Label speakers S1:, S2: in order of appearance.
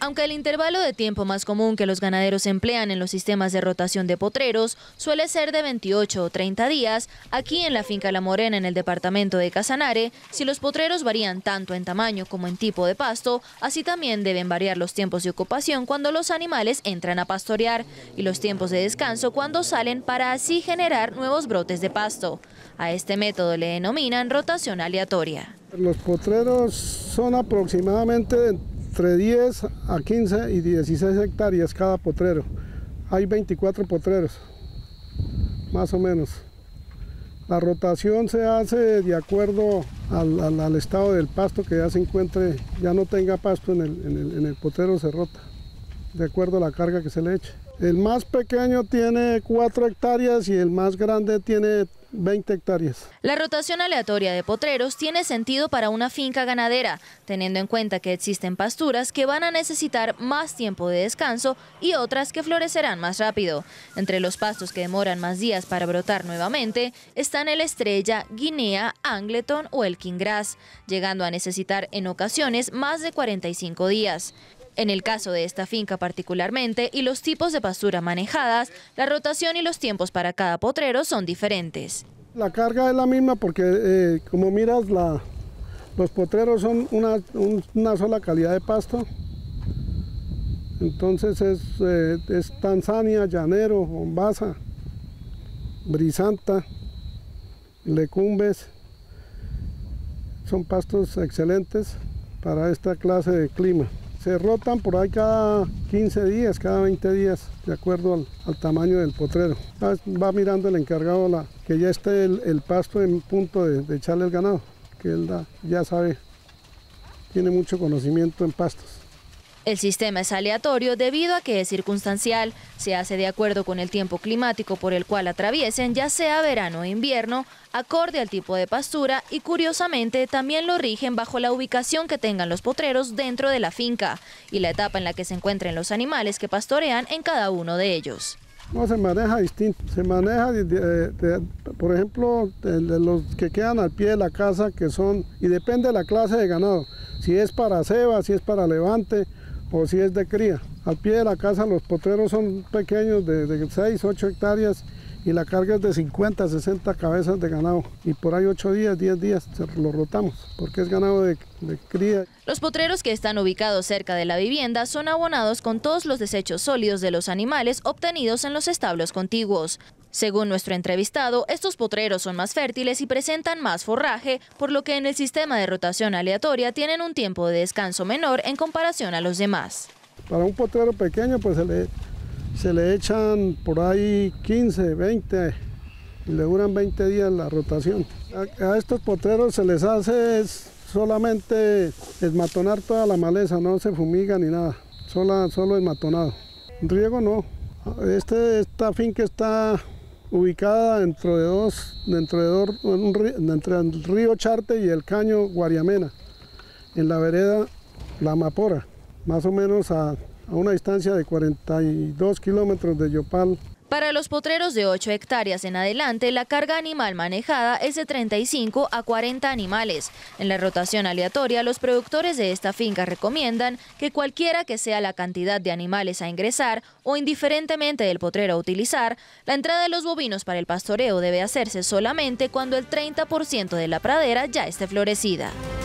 S1: Aunque el intervalo de tiempo más común que los ganaderos emplean en los sistemas de rotación de potreros suele ser de 28 o 30 días, aquí en la finca La Morena, en el departamento de Casanare, si los potreros varían tanto en tamaño como en tipo de pasto, así también deben variar los tiempos de ocupación cuando los animales entran a pastorear y los tiempos de descanso cuando salen, para así generar nuevos brotes de pasto. A este método le denominan rotación aleatoria.
S2: Los potreros son aproximadamente entre 10 a 15 y 16 hectáreas cada potrero. Hay 24 potreros, más o menos. La rotación se hace de acuerdo al estado del pasto, que ya se encuentre, ya no tenga pasto en el potrero, se rota, de acuerdo a la carga que se le eche. El más pequeño tiene 4 hectáreas y el más grande tiene 20 hectáreas.
S1: La rotación aleatoria de potreros tiene sentido para una finca ganadera, teniendo en cuenta que existen pasturas que van a necesitar más tiempo de descanso y otras que florecerán más rápido. Entre los pastos que demoran más días para brotar nuevamente están el estrella, guinea, angleton o el kinggrass, llegando a necesitar en ocasiones más de 45 días. En el caso de esta finca particularmente y los tipos de pastura manejadas, la rotación y los tiempos para cada potrero son diferentes.
S2: La carga es la misma porque, como miras, los potreros son una sola calidad de pasto. Entonces es Tanzania, llanero, Mombasa, Brisanta, Lecumbes. Son pastos excelentes para esta clase de clima. Se rotan por ahí cada 15 días, cada 20 días, de acuerdo al tamaño del potrero. Va mirando el encargado que ya esté el pasto en punto de echarle el ganado, que él ya sabe, tiene mucho conocimiento en pastos.
S1: El sistema es aleatorio debido a que es circunstancial. Se hace de acuerdo con el tiempo climático por el cual atraviesen, ya sea verano o invierno, acorde al tipo de pastura, y curiosamente también lo rigen bajo la ubicación que tengan los potreros dentro de la finca y la etapa en la que se encuentren los animales que pastorean en cada uno de ellos.
S2: No, se maneja distinto. Se maneja, por ejemplo, de los que quedan al pie de la casa, que son, y depende de la clase de ganado, si es para ceba, si es para levante, o si es de cría. Al pie de la casa los potreros son pequeños, de 6, 8 hectáreas, y la carga es de 50, 60 cabezas de ganado. Y por ahí 8 días, 10 días lo rotamos, porque es ganado de cría.
S1: Los potreros que están ubicados cerca de la vivienda son abonados con todos los desechos sólidos de los animales obtenidos en los establos contiguos. Según nuestro entrevistado, estos potreros son más fértiles y presentan más forraje, por lo que en el sistema de rotación aleatoria tienen un tiempo de descanso menor en comparación a los demás.
S2: Para un potrero pequeño pues se le echan por ahí 15, 20 y le duran 20 días la rotación. A estos potreros se les hace solamente esmatonar toda la maleza, no se fumiga ni nada, solo esmatonado. Riego no. Esta finca está ubicada entre el río Charte y el caño Guariamena, en la vereda La Mapora, más o menos a una distancia de 42 kilómetros de Yopal.
S1: Para los potreros de 8 hectáreas en adelante, la carga animal manejada es de 35 a 40 animales. En la rotación aleatoria, los productores de esta finca recomiendan que cualquiera que sea la cantidad de animales a ingresar o indiferentemente del potrero a utilizar, la entrada de los bovinos para el pastoreo debe hacerse solamente cuando el 30% de la pradera ya esté florecida.